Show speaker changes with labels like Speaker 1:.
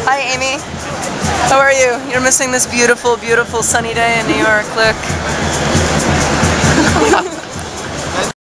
Speaker 1: Hi, Amy. How are you? You're missing this beautiful, beautiful sunny day in New York. Look.